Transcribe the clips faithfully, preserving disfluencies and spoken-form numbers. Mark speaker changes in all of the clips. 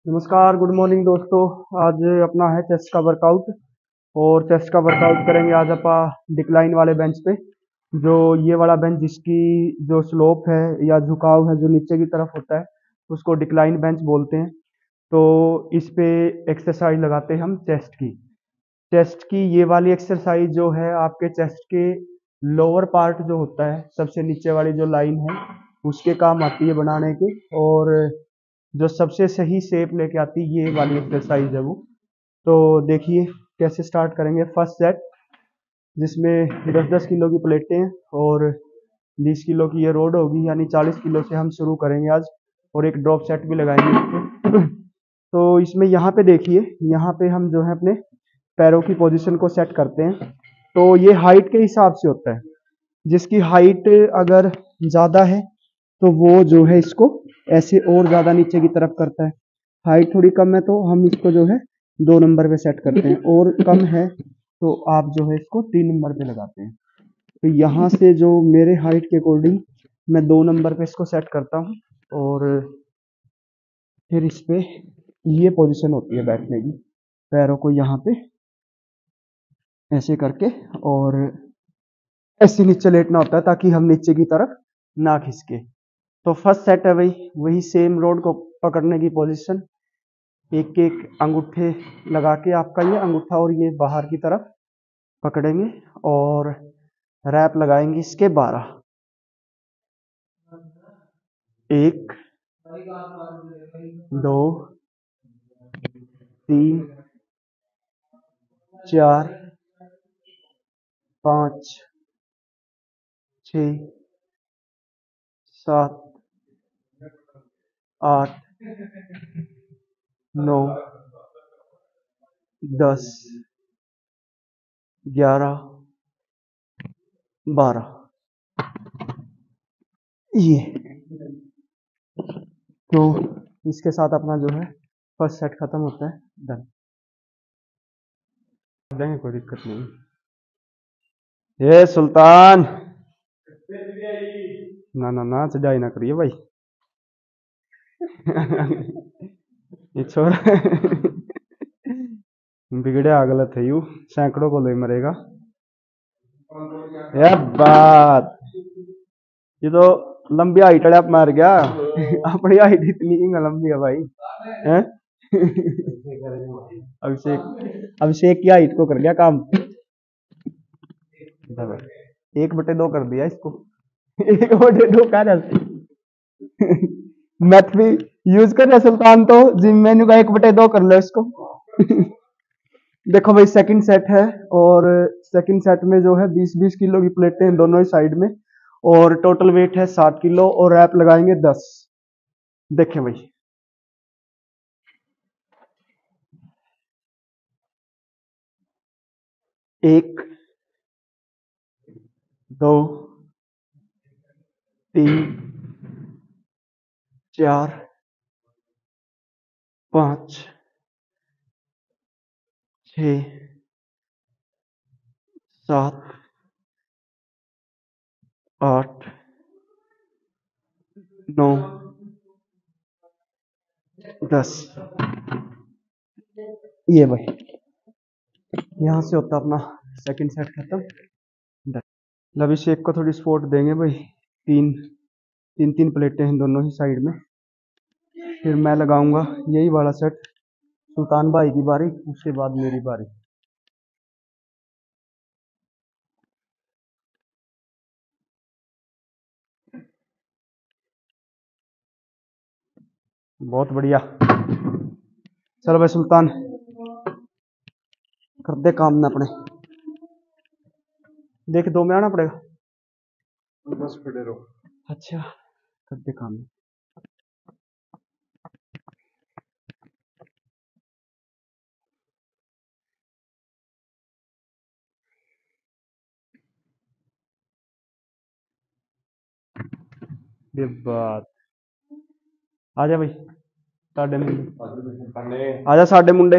Speaker 1: नमस्कार, good morning दोस्तों। आज अपना है चेस्ट का वर्कआउट और चेस्ट का वर्कआउट करेंगे आज अपन डिक्लाइन वाले बेंच पे। जो ये वाला बेंच जिसकी जो स्लोप है या झुकाव है जो नीचे की तरफ होता है उसको डिक्लाइन बेंच बोलते हैं। तो इस पे एक्सरसाइज लगाते हैं हम चेस्ट की। चेस्ट की ये वाली एक्सरसाइज जो है आपके चेस्ट के लोअर पार्ट जो होता है सबसे नीचे वाली जो लाइन है उसके काम आती है बनाने के, और जो सबसे सही शेप लेके आती है ये वाली एक्सरसाइज है वो। तो देखिए कैसे स्टार्ट करेंगे। फर्स्ट सेट जिसमें दस दस किलो की प्लेटें हैं और बीस किलो की ये रोड होगी, यानी चालीस किलो से हम शुरू करेंगे आज, और एक ड्रॉप सेट भी लगाएंगे इसमें। तो इसमें यहाँ पे देखिए, यहाँ पे हम जो है अपने पैरों की पोजीशन को सेट करते हैं। तो ये हाइट के हिसाब से होता है, जिसकी हाइट अगर ज़्यादा है तो वो जो है इसको ऐसे और ज़्यादा नीचे की तरफ करता है। हाइट थोड़ी कम है तो हम इसको जो है दो नंबर पे सेट करते हैं, और कम है तो आप जो है इसको तीन नंबर पे लगाते हैं। तो यहाँ से जो मेरे हाइट के अकॉर्डिंग मैं दो नंबर पे इसको सेट करता हूँ, और फिर इस पे ये पोजीशन होती है बैठने की। पैरों को यहाँ पे ऐसे करके और ऐसे नीचे लेटना होता है ताकि हम नीचे की तरफ ना खिसके। तो फर्स्ट सेट है वही वही सेम रोड को पकड़ने की पोजीशन। एक एक अंगूठे लगा के आपका ये अंगूठा और ये बाहर की तरफ पकड़ेंगे और रैप लगाएंगे इसके बारह। एक, दो, तीन, चार, पाँच, छ, सात, आठ, नौ, दस, ग्यारह, बारह। ये तो इसके साथ अपना जो है फर्स्ट सेट खत्म होता है। डन। देंगे, कोई दिक्कत नहीं। ये सुल्तान, ना ना ना चढ़ाई ना करिए भाई। ये छोरा बिगड़े गलत है यू, सैकड़ों को ले मरेगा। ये बात, ये तो लंबी हाइट वाले आप मार गया। अपनी हाइट इतनी ही लंबी है भाई, हैं? अभिषेक अभिषेक की हाइट को कर गया काम। एक बटे दो कर दिया इसको। एक बटे दो कह रहा मैथ भी यूज कर रहे सुल्तान, तो जिम मेन्यू का एक बटे दो कर लो इसको। देखो भाई सेकंड सेट है, और सेकंड सेट में जो है बीस बीस किलो की प्लेटें हैं दोनों ही साइड में, और टोटल वेट है साठ किलो, और रैप लगाएंगे दस। देखें भाई, एक, दो, तीन, चार, पाँच, छ, सात, आठ, नौ, दस। ये भाई यहाँ से होता अपना सेकंड सेट खत्म। डन। अभिषेक को थोड़ी सपोर्ट देंगे भाई। तीन तीन तीन प्लेटें हैं दोनों ही साइड में। फिर मैं लगाऊंगा यही वाला सेट, सुल्तान भाई की बारी, उसके बाद मेरी बारी। बहुत बढ़िया। चलो भाई सुल्तान, कर दे काम ना अपने। देख दो में आना पड़ेगा, बस खड़े रहो। अच्छा, कर दे काम। ये बात, आजा भाई साडे मुंडे, आजा साडे मुंडे।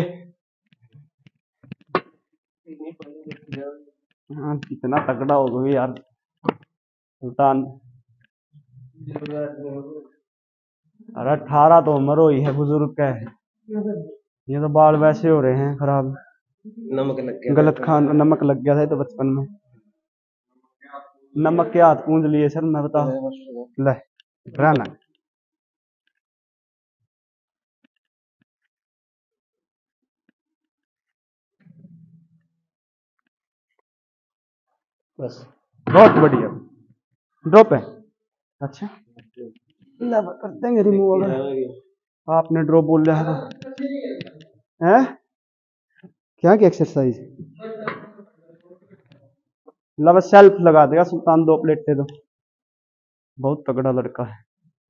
Speaker 1: हाँ कितना तगड़ा हो गया यार सुल्तान। अरे अठारह तो उम्र हुई है बुजुर्ग का है। ये तो बाल वैसे हो रहे हैं खराब,
Speaker 2: नमक लग गया
Speaker 1: गलत खान नमक लग गया था तो बचपन में नमक के हाथ पूंज लिए सर मैं बता ले रहना।
Speaker 2: बस
Speaker 1: बहुत बढ़िया ड्रॉप है। अच्छा ले कर देंगे रिमूव अगर आपने ड्रॉप बोल रहा है तो है क्या की एक्सरसाइज लब सेल्फ लगा देगा सुल्तान दो प्लेटें तो बहुत तगड़ा लड़का है।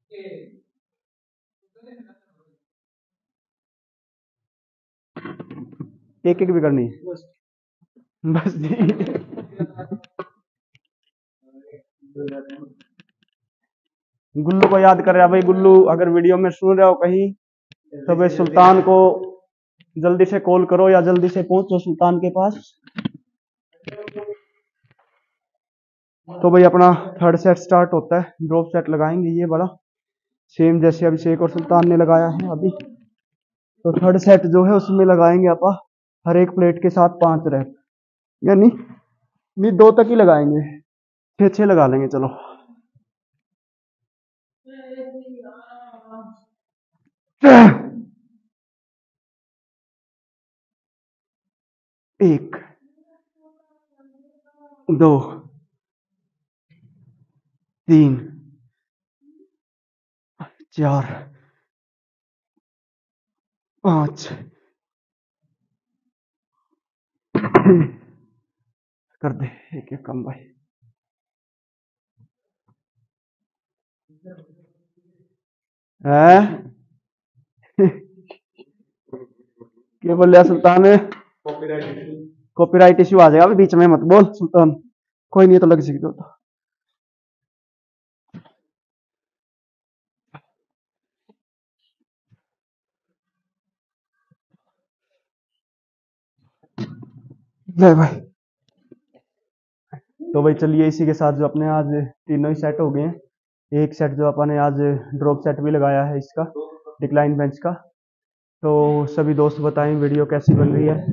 Speaker 1: एक एक भी करनी है बस जी। गुल्लू को याद कर रहा भाई, गुल्लू अगर वीडियो में सुन रहे हो कहीं तो भाई सुल्तान को जल्दी से कॉल करो या जल्दी से पहुंचो सुल्तान के पास। तो भाई अपना थर्ड सेट स्टार्ट होता है, ड्रॉप सेट लगाएंगे ये बड़ा सेम जैसे अभिषेक और सुल्तान ने लगाया है अभी। तो थर्ड सेट जो है उसमें लगाएंगे आप हर एक प्लेट के साथ पांच रैप, यानी नहीं दो तक ही लगाएंगे, छः छः लगा लेंगे चलो। एक दो तीन चार पांच कर दे एक एक कम भाई। है क्या बोल रहा सुल्तान है? कॉपीराइट इश्यू आ जाएगा बीच में, मत बोल सुल्तान। कोई नहीं तो लग जाएगी तो ले भाई। तो भाई चलिए इसी के साथ जो अपने आज तीनों ही सेट हो गए हैं। एक सेट जो अपने आज ड्रॉप सेट भी लगाया है इसका डिक्लाइन बेंच का। तो सभी दोस्त बताएं वीडियो कैसी बन रही है।